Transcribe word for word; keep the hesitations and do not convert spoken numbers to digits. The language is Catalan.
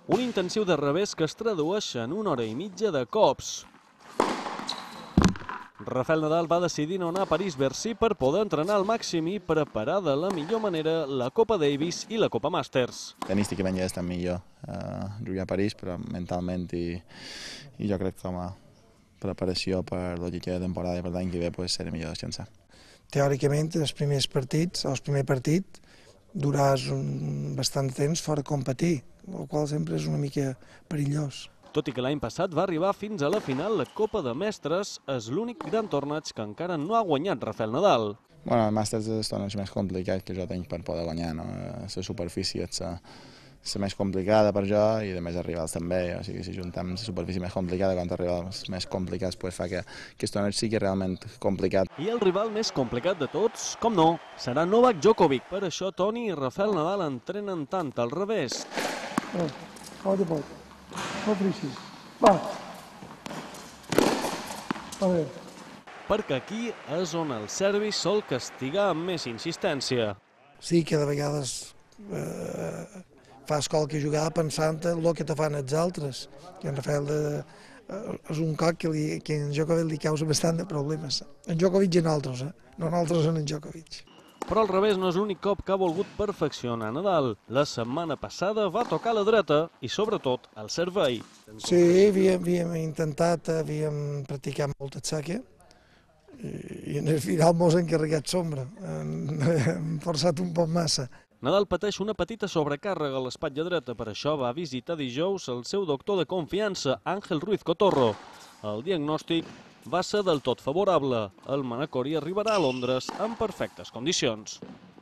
Un intensiu de revés que es tradueix en una hora i mitja de cops. Rafael Nadal va decidir no anar a París-Bercy per poder entrenar al màxim i preparar de la millor manera la Copa Davis i la Copa Masters. Tenísticament ja està millor eh, jugar a París, però mentalment i, i jo crec que com a preparació per la que temporada i per l'any que ve pues, serà millor descansar. Teòricament, els primers partits, el primer partit, duràs un, bastant temps fora a competir, el qual sempre és una mica perillós. Tot i que l'any passat va arribar fins a la final, la Copa de Mestres és l'únic gran torneig que encara no ha guanyat Rafael Nadal. Bueno, el Masters és el torneig més complicat que jo tinc per poder guanyar. No? La superfície és la, la més complicada per jo i de més rivals també. O sigui, si juntem la superfície més complicada contra rivals més complicats, pues fa que aquest torneig sigui realment complicat. I el rival més complicat de tots, com no, serà Novak Djokovic. Per això Toni i Rafael Nadal entrenen tant al revés. Oh, oh, de pot. No frisis. Va. A veure. Perquè aquí és on el serbi sol castigar amb més insistència. Sí que de vegades eh, fas qualque jugada pensant en el que te fan els altres. Que en Rafael de, eh, és un coc que, li, que en Djokovic li causa bastant de problemes. En Djokovic i en altres, eh? No en altres en en Djokovic. Però al revés no és l'únic cop que ha volgut perfeccionar Nadal. La setmana passada va tocar la dreta i, sobretot, el servei. Sí, havíem, havíem intentat, havíem practicat molt el saque i en el final mos hem carregat sombra. Hem forçat un poc massa. Nadal pateix una petita sobrecàrrega a l'espatlla dreta, per això va visitar dijous el seu doctor de confiança, Ángel Ruiz Cotorro. El diagnòstic va ser del tot favorable. El manacori arribarà a Londres en perfectes condicions.